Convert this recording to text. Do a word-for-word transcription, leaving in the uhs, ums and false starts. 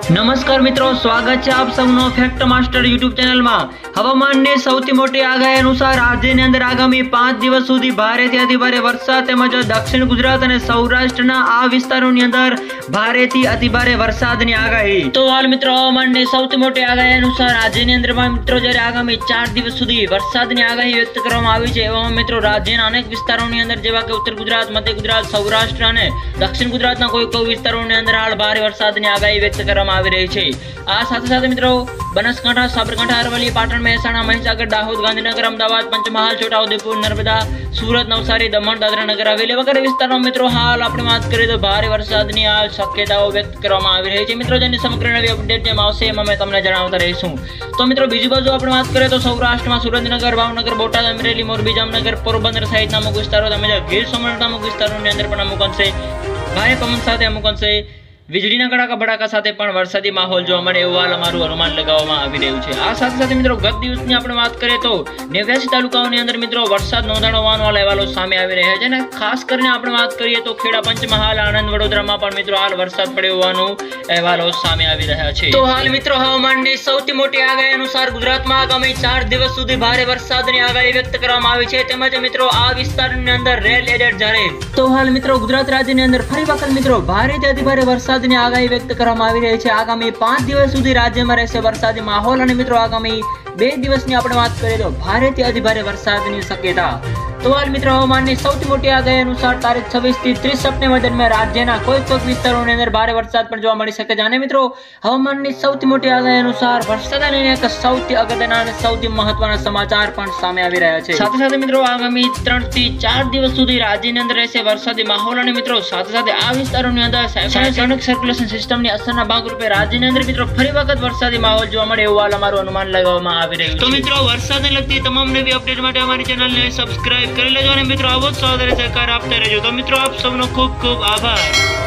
નમસ્કાર મિત્રો, સ્વાગત છે આપ સૌનો ફેક્ટ માસ્ટર યુટ્યુબ ચેનલમાં। હવામાનની સૌથી મોટી આગાહી અનુસાર રાજ્યની અંદર આગામી પાંચ દિવસ સુધી ભારેથી અતિભારે વરસાદ તેમજ દક્ષિણ ગુજરાત અને સૌરાષ્ટ્રના આ વિસ્તારોની અંદર ભારેથી અતિભારે વરસાદની આગાહી। તો હાલ મિત્રો હવામાનની સૌથી મોટી આગાહી અનુસાર રાજ્યની અંદર મિત્રો જ્યારે આગામી ચાર દિવસ સુધી વરસાદની આગાહી વ્યક્ત કરવામાં આવી છે, એવામાં મિત્રો રાજ્યના અનેક વિસ્તારોની અંદર જેવા કે ઉત્તર ગુજરાત, મધ્ય ગુજરાત, સૌરાષ્ટ્ર અને દક્ષિણ ગુજરાતના કોઈ કોઈ વિસ્તારોની અંદર હાલ ભારે વરસાદની આગાહી વ્યક્ત કરવામાં આવી રહી છે। આ સાથે સાથે મિત્રો બનાસકાંઠા, સાબરકાંઠા, અરવલ્લી, પાટણ, મહેસાણા, મહીસાગર, દાહોદ, ગાંધીનગર, અમદાવાદ, પંચમહાલ, છોટાઉદેપુર, નર્મદા, સુરત, નવસારી, દમણ, દાદરા નગર હવેલી વગેરે વિસ્તારોમાં મિત્રો હાલ આપણે વાત કરીએ તો ભારે વરસાદની હાલ શક્યતાઓ વ્યક્ત કરવામાં આવી રહી છે। મિત્રો જેની સમગ્ર નવી અપડેટ જેમ આવશે એમાં અમે તમને જણાવતા રહીશું। તો મિત્રો બીજી બાજુ આપણે વાત કરીએ તો સૌરાષ્ટ્રમાં સુરેન્દ્રનગર, ભાવનગર, બોટાદ, અમરેલી, મોરબી, જામનગર, પોરબંદર સહિતના અમુક વિસ્તારો તેમજ ગીર સોમનાથના અમુક વિસ્તારોની અંદર પણ અમુક અંશે ભારે પવન સાથે અમુક અંશે વીજળીના કડાકા ભડાકા સાથે પણ વરસાદી માહોલ જોવા મળે એવું હાલ અમારું અનુમાન લગાવવામાં આવી રહ્યું છે। આ સાથે સાથે મિત્રો ગત દિવસની આપણે વાત કરીએ તો નેવ્યાસી તાલુકાઓની અંદર મિત્રો વરસાદ નોંધાણો હોવાના અહેવાલો સામે આવી રહ્યા છે અને ખાસ કરીને આપણે વાત કરીએ તો ખેડા, પંચમહાલ, આણંદ, વડોદરામાં પણ મિત્રો હાલ વરસાદ પડ્યો હોવાનું અહેવાલો સામે આવી રહ્યા છે। તો હાલ મિત્રો હવામાનની સૌથી મોટી આગાહી અનુસાર ગુજરાતમાં આગામી ચાર દિવસ સુધી ભારે વરસાદની આગાહી વ્યક્ત કરવામાં આવી છે, તેમજ મિત્રો આ વિસ્તારની અંદર રેડ એલર્ટ જાહેર। તો હાલ મિત્રો ગુજરાત રાજ્યની અંદર ફરી વખત મિત્રો ભારેથી અતિભારે વરસાદ આગાહી વ્યક્ત કરવામાં આવી રહી છે। આગામી પાંચ દિવસ સુધી રાજ્યમાં રહેશે વરસાદી માહોલ અને મિત્રો આગામી બે દિવસની આપણે વાત કરીએ તો ભારેથી અતિભારે વરસાદની શક્યતા। તો હાલ મિત્રો હવામાનની સૌથી મોટી આગાહી અનુસાર તારીખ છવ્વીસ થી ત્રીસ સપ્ટેમ્બર દરમિયાન રાજ્યના કોઈ કોઈ વિસ્તારોની અંદર ભારે વરસાદ પણ જોવા મળી શકે છે અને મિત્રો હવામાનની સૌથી મોટી આગાહી અનુસાર વરસાદને લઈને એક સૌથી અગત્યના અને સૌથી મહત્વના સમાચાર પણ સામે આવી રહ્યા છે। સાથે સાથે મિત્રો આગામી ત્રણ થી ચાર દિવસ સુધી રાજ્યની અંદર રહેશે વરસાદી માહોલ અને મિત્રો સાથે સાથે આ વિસ્તારોની અંદર સાયક્લોનિક સર્ક્યુલેશન સિસ્ટમની અસરના ભાગરૂપે રાજ્યની અંદર મિત્રો ફરી વખત વરસાદી માહોલ જોવા મળે એવું હાલ અમારું અનુમાન લગાવવામાં આવી રહ્યું છે। તો મિત્રો વરસાદને લગતી તમામ નવી અપડેટ માટે અમારી ચેનલને સબસ્ક્રાઇબ કરી લેજો અને મિત્રો આવો જ સહકાર આપતા રહેજો। તો મિત્રો આપ સૌનો ખૂબ ખૂબ આભાર।